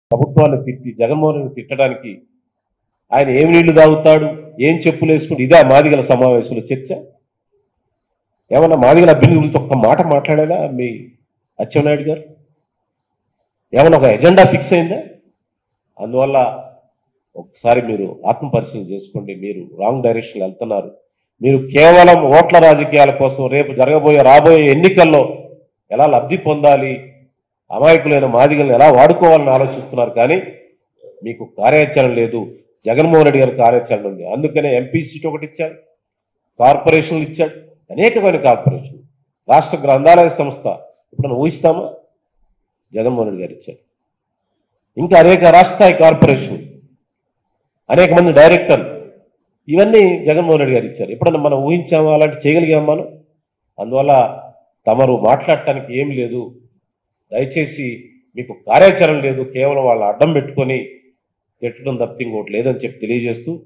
ప్రభుత్వాన్ని తిట్టి జగన్మోహన్ రెడ్డి తిట్టడానికి ఆయన ఏం నీళ్లు తాగుతాడు, ఏం చెప్పులు వేసుకుంటూ ఇదే మాదిగల సమావేశంలో చర్చ. ఏమన్నా మాదిగల బిల్లు గురించి ఒక్క మాట మాట్లాడారా మీ అచ్చెన్నాయుడు గారు? ఏమన్నా ఒక ఎజెండా ఫిక్స్ అయిందా? అందువల్ల ఒకసారి మీరు ఆత్మ పరిశీలన చేసుకోండి. మీరు రాంగ్ డైరెక్షన్ వెళ్తున్నారు. మీరు కేవలం ఓట్ల రాజకీయాల కోసం రేపు రాబోయే ఎన్నికల్లో ఎలా లబ్ధి పొందాలి, అమాయకులైన మాదిగలను ఎలా వాడుకోవాలని ఆలోచిస్తున్నారు. కానీ మీకు కార్యాచరణ లేదు. జగన్మోహన్ రెడ్డి గారి కార్యాచరణ ఉంది. అందుకనే ఎంపీ సీట్ ఒకటి ఇచ్చారు, కార్పొరేషన్లు ఇచ్చాడు, అనేకమైన కార్పొరేషన్లు. రాష్ట్ర గ్రంథాలయ సంస్థ ఇప్పుడు ఊహిస్తామా? జగన్మోహన్ రెడ్డి గారు ఇచ్చారు. ఇంకా అనేక రాష్ట్రస్థాయి కార్పొరేషన్, అనేక మంది డైరెక్టర్లు, ఇవన్నీ జగన్మోహన్ రెడ్డి గారు ఇచ్చారు. ఎప్పుడన్నా మనం ఊహించామా? అలాంటి చేయగలిగాం మనం? అందువల్ల తమరు మాట్లాడటానికి ఏం లేదు. దయచేసి మీకు కార్యాచరణ లేదు, కేవలం వాళ్ళ అడ్డం పెట్టుకొని తిట్టడం తప్పితే ఇంకోటి లేదని చెప్పి తెలియజేస్తూ